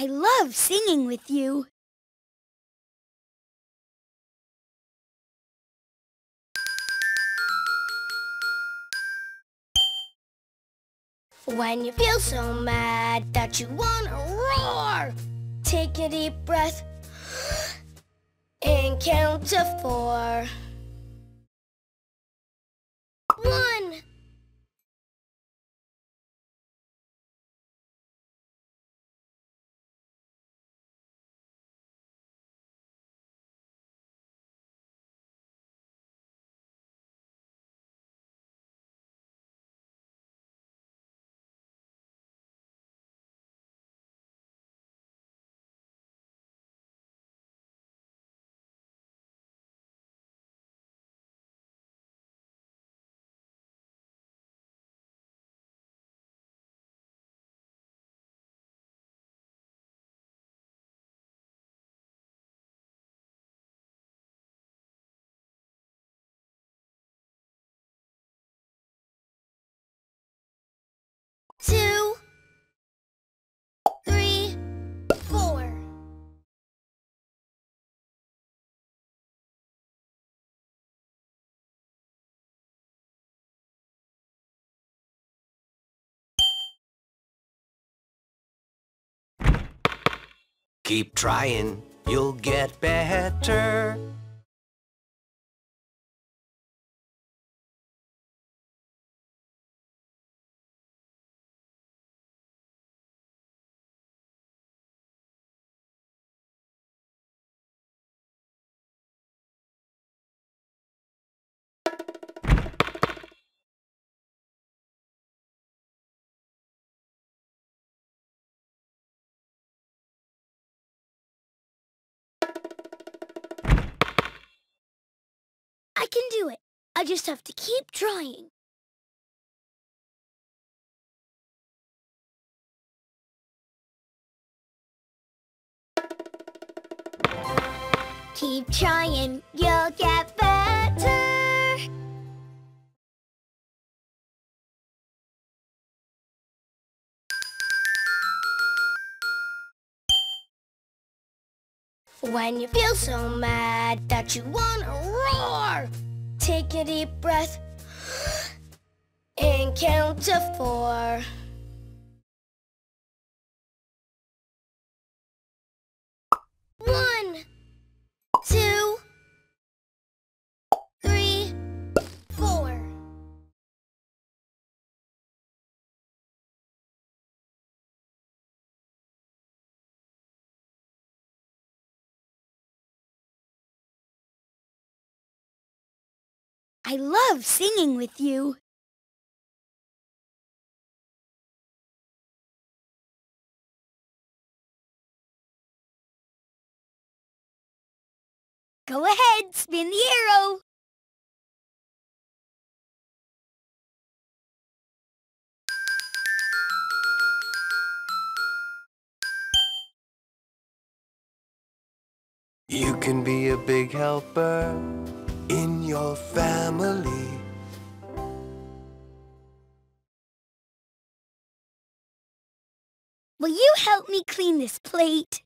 I love singing with you. When you feel so mad that you wanna roar, take a deep breath and count to 4. 1. Two, 3, 4. Keep trying, you'll get better. I can do it. I just have to keep trying. Keep trying, you'll get better. When you feel so mad that you wanna roar, take a deep breath and count to 4. 1, 2, 3, 4. I love singing with you. Go ahead, spin the arrow. You can be a big helper in your family. Will you help me clean this plate?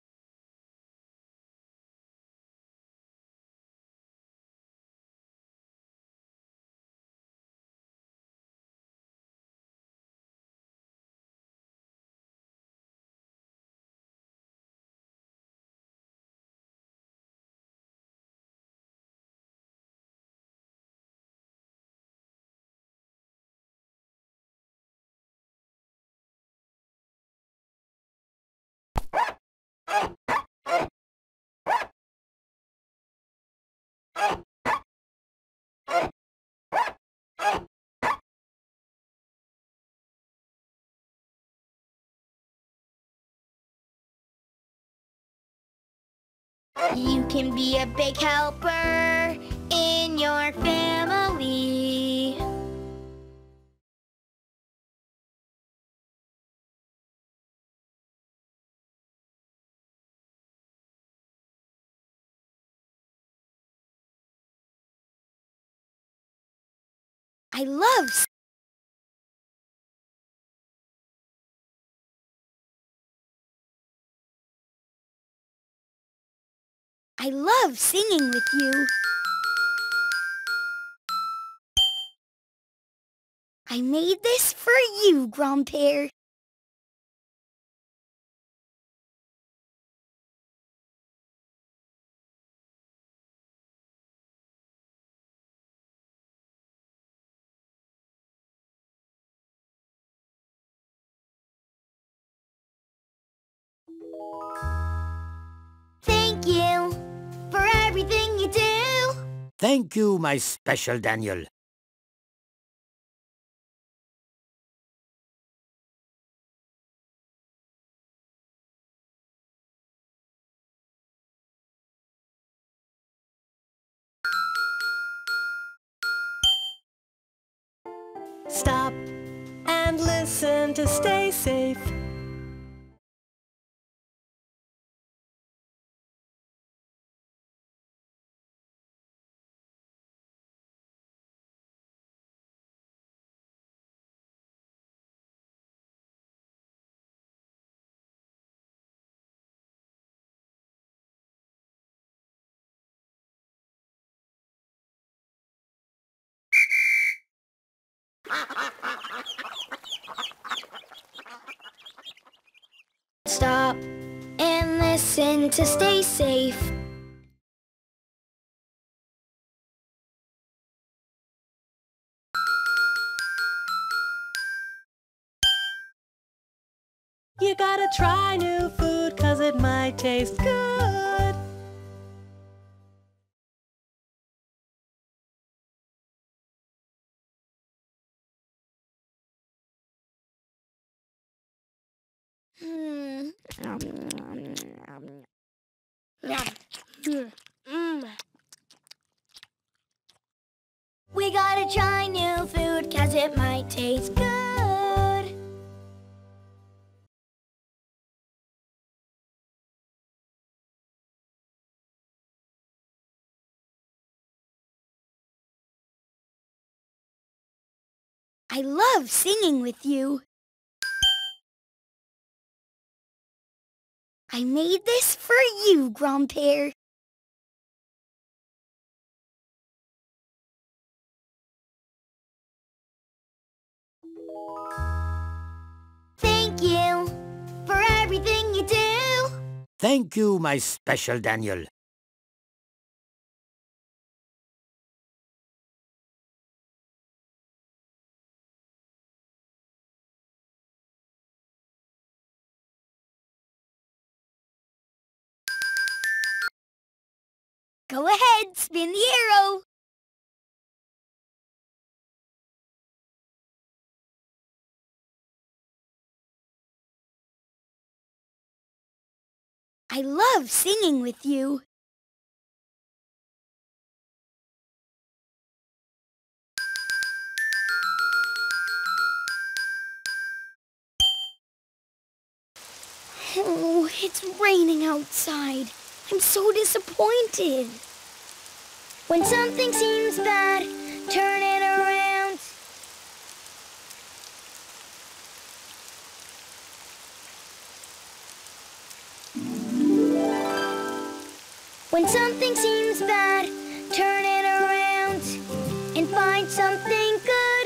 You can be a big helper in your family. I love I love singing with you. I made this for you, Grandpere. Thank you for everything you do. Thank you, my special Daniel. Stop and listen to stay safe. Stop and listen to stay safe. You gotta try new food 'cause it might taste good. We gotta try new food 'cause it might taste good. I love singing with you. I made this for you, Grandpere. Thank you for everything you do. Thank you, my special Daniel. Go ahead, spin the arrow. I love singing with you. Oh, it's raining outside. I'm so disappointed. When something seems bad, turn it around. When something seems bad, turn it around and find something good.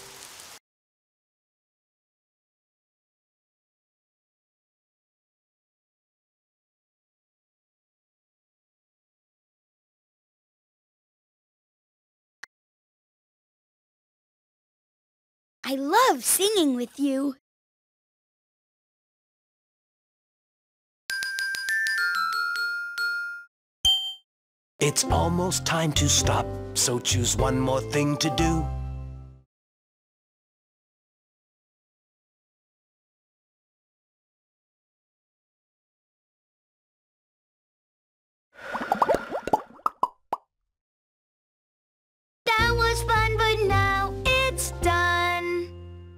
I love singing with you. It's almost time to stop, so choose one more thing to do. That was fun, but now it's done.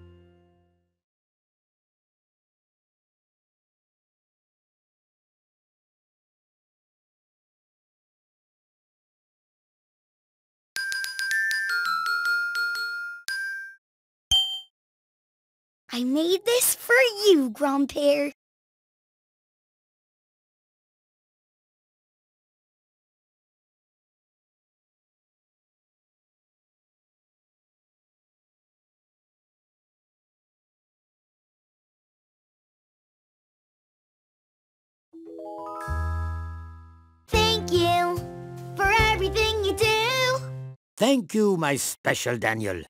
I made this for you, Grandpere. Thank you for everything you do. Thank you, my special Daniel.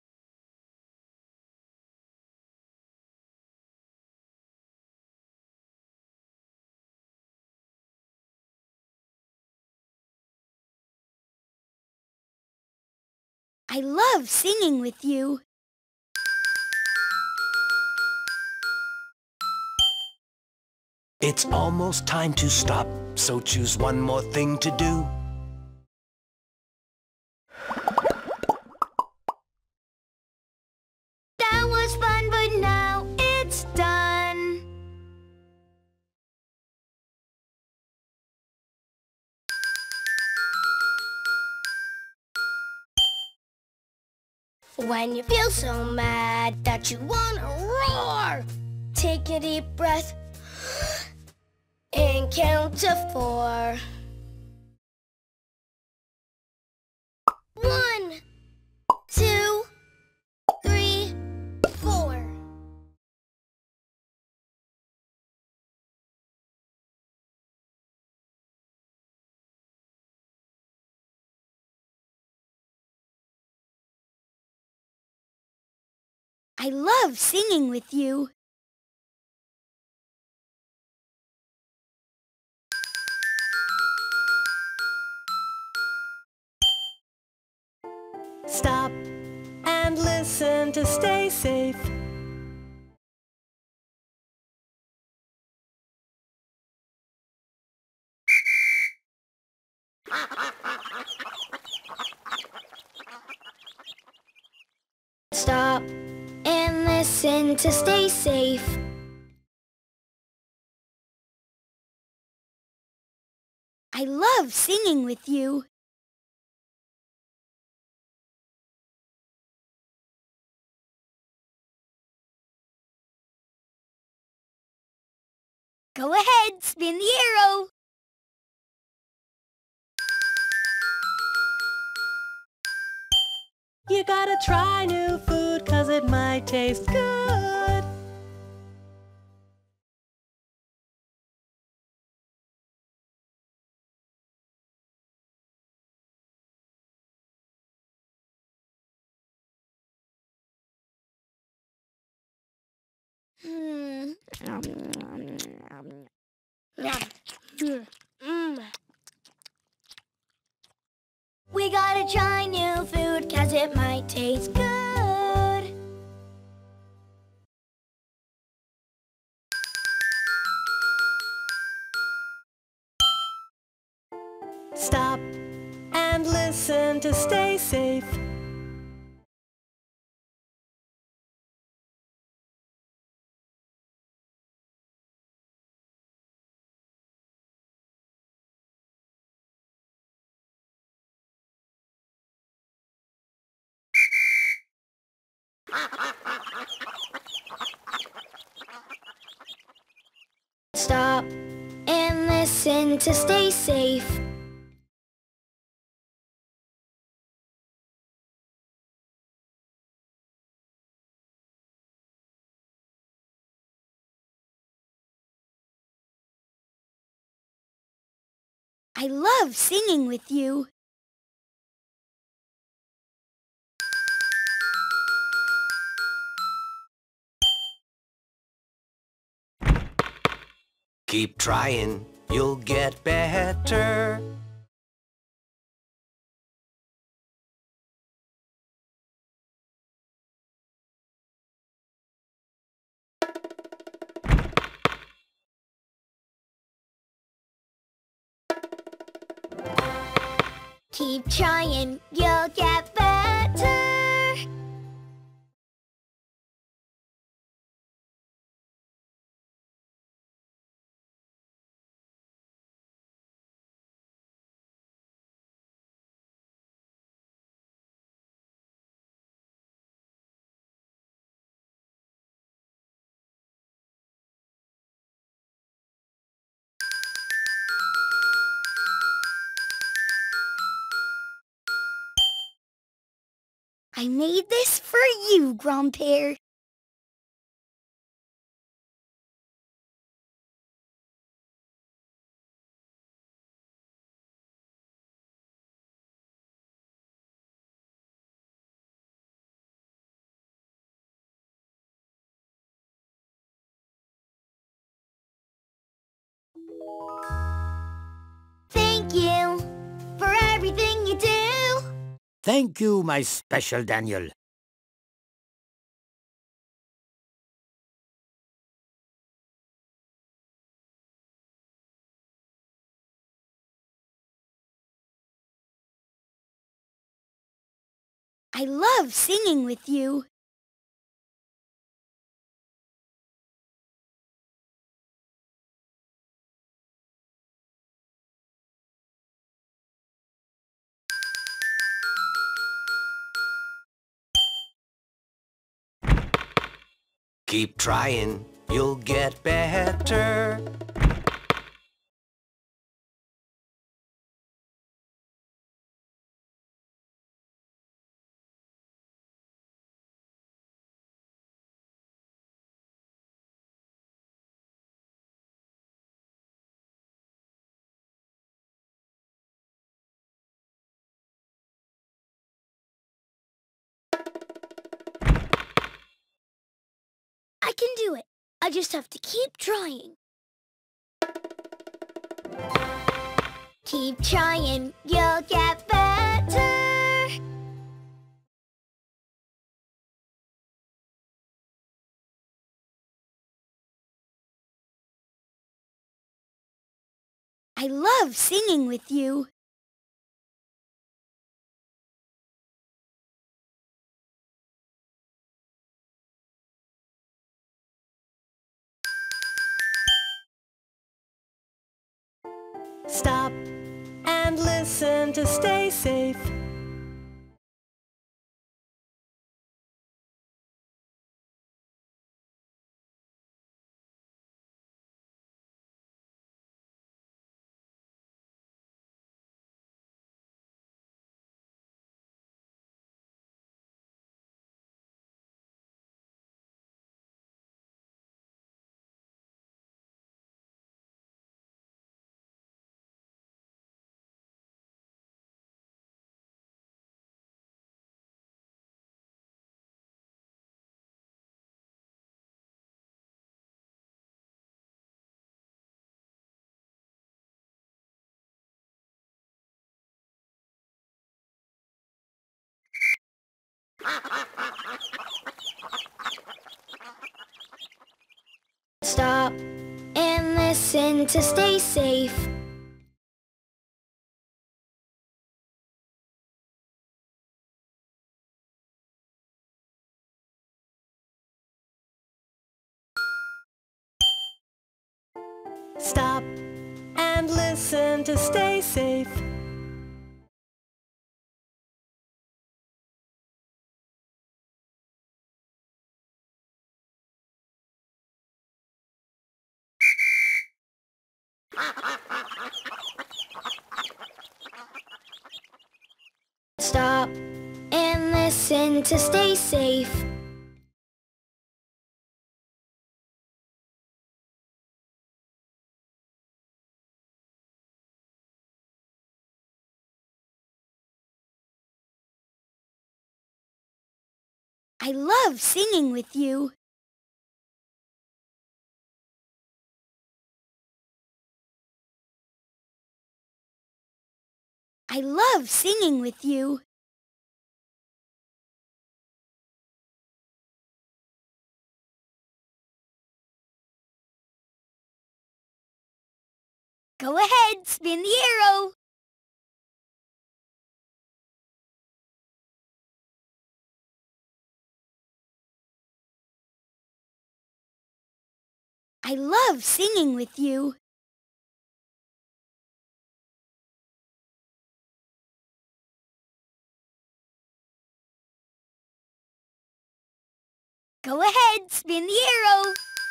I love singing with you. It's almost time to stop, so choose one more thing to do. That was fun, but now it's done. When you feel so mad that you wanna roar, take a deep breath and count to 4. 1, 2, 3, 4. I love singing with you. Stop and listen to stay safe. Stop and listen to stay safe. I love singing with you. Go ahead, spin the arrow. You gotta try new food 'cause it might taste good. We gotta try new food 'cause it might taste good. Stop and listen to stay safe. Stop and listen to stay safe. I love singing with you. Keep trying, you'll get better. Keep trying, you'll get better. I made this for you, Grandpere. Thank you for everything you do. Thank you, my special Daniel. I love singing with you. Keep trying, you'll get better. I can do it. I just have to keep trying. Keep trying, you'll get better. I love singing with you. Stop and listen to stay safe. Stop and listen to stay safe. Stop and listen to stay safe. Stop and listen to stay safe. I love singing with you. I love singing with you. Go ahead, spin the arrow. I love singing with you. Go ahead, spin the arrow.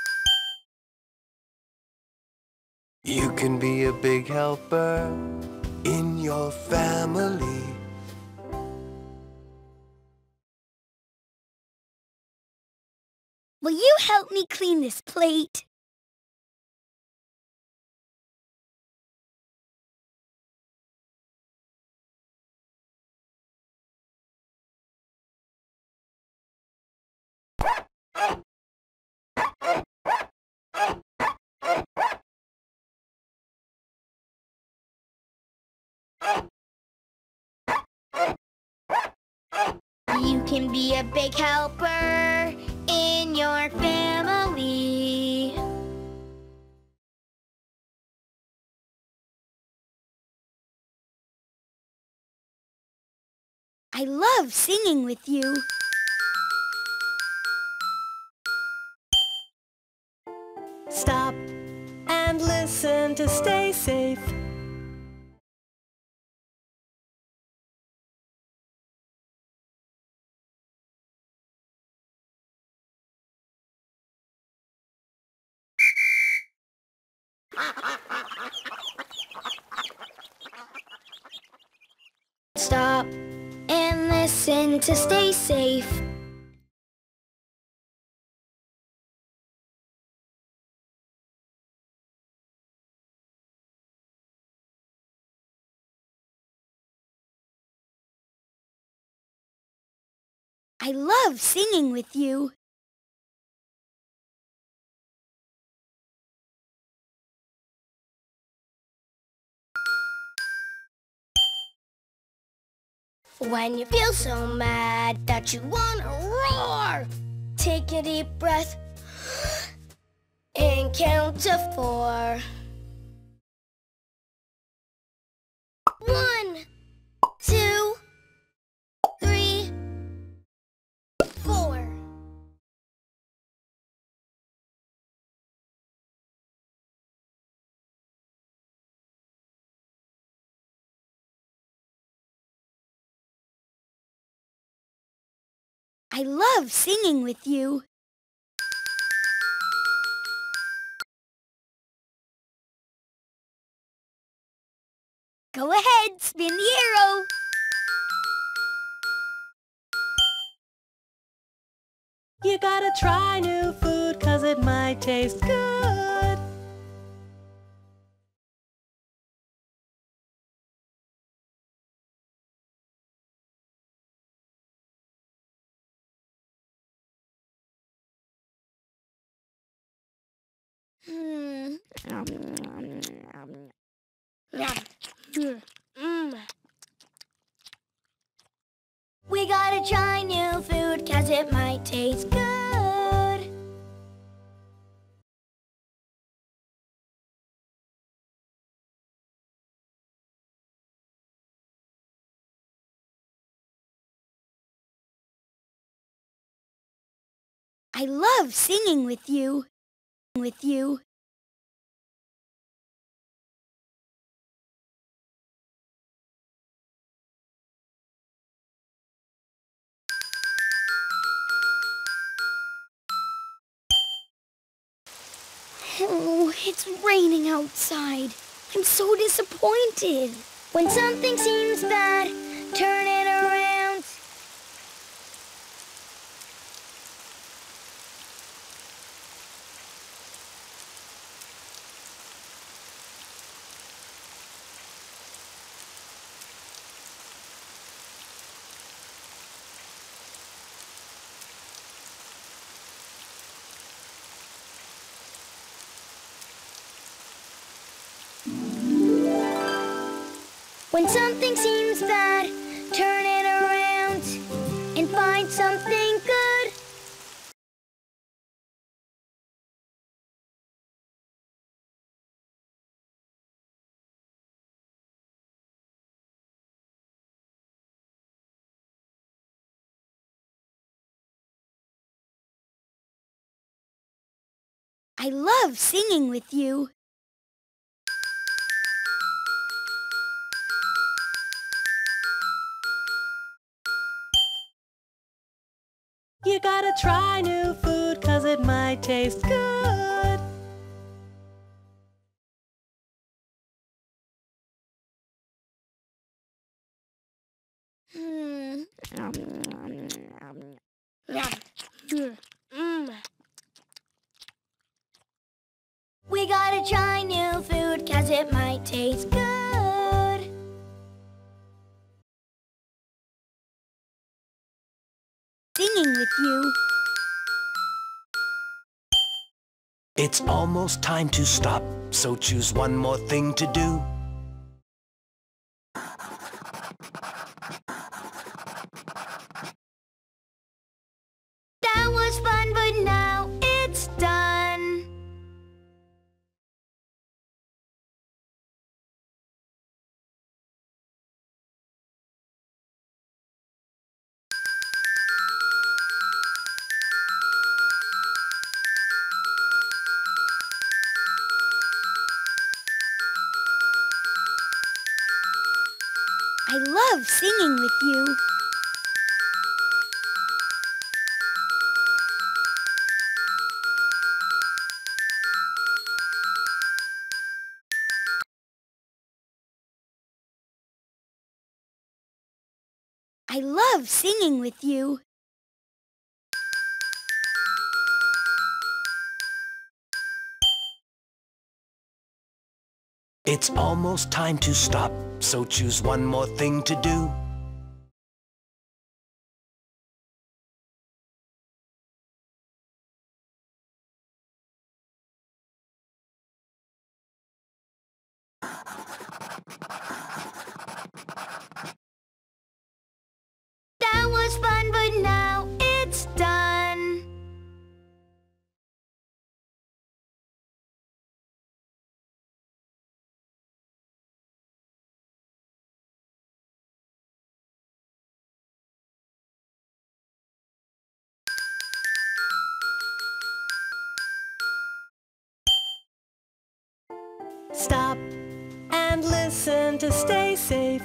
You can be a big helper in your family. Will you help me clean this plate? can be a big helper in your family. I love singing with you. Stop and listen to stay safe. Stop and listen to stay safe. I love singing with you. When you feel so mad that you wanna roar, take a deep breath and count to 4. 1, 2, 3, 4. I love singing with you. Go ahead, spin the arrow. You gotta try new food 'cause it might taste good. We gotta try new food 'cause it might taste good. I love singing with you. With you. Oh, it's raining outside. I'm so disappointed. When something seems bad, turn it around. When something seems bad, turn it around and find something good. I love singing with you. You gotta try new food 'cause it might taste good. We gotta try new food 'cause it might taste good. Singing with you. It's almost time to stop, so choose one more thing to do. I love singing with you. I love singing with you. It's almost time to stop, so choose one more thing to do. That was fun, but now it's done. Stop and listen to stay safe.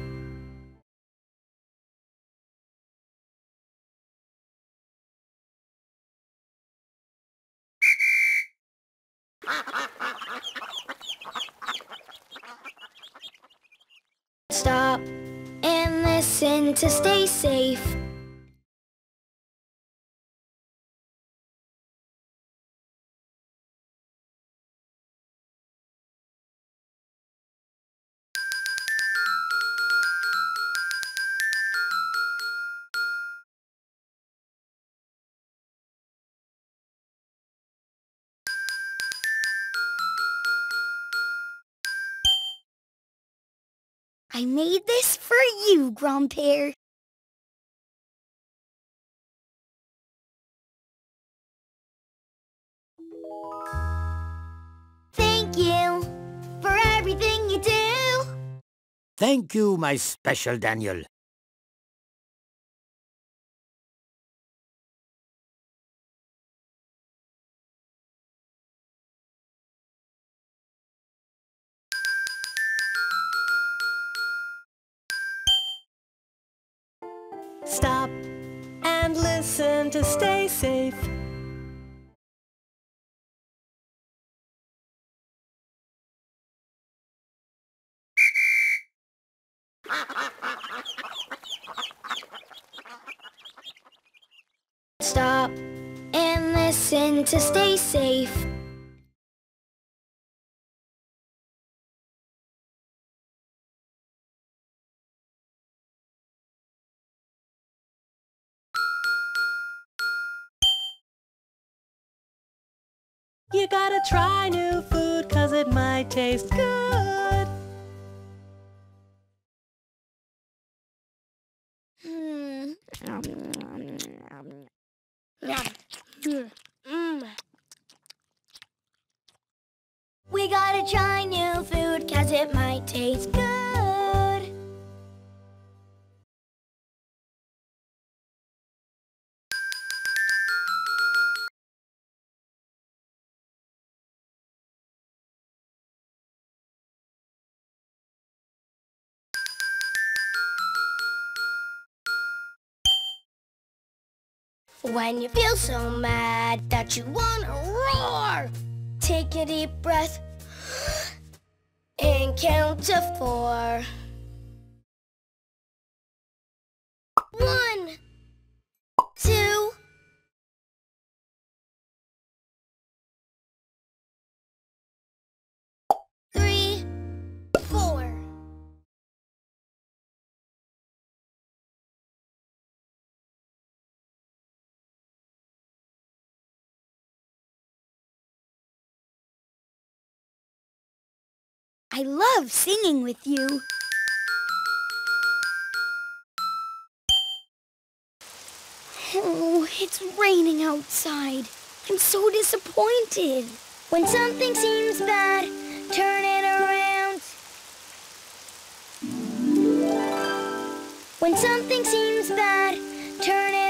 Stop and listen to stay safe. I made this for you, Grandpere. Thank you for everything you do. Thank you, my special Daniel. Stop and listen to stay safe. Stop and listen to stay safe. You gotta try new food 'cause it might taste good. We gotta try new food 'cause it might taste good. When you feel so mad that you wanna roar, take a deep breath and count to 4. 1, 2, 3, 4. I love singing with you. Oh, it's raining outside. I'm so disappointed. When something seems bad, turn it around. When something seems bad, turn it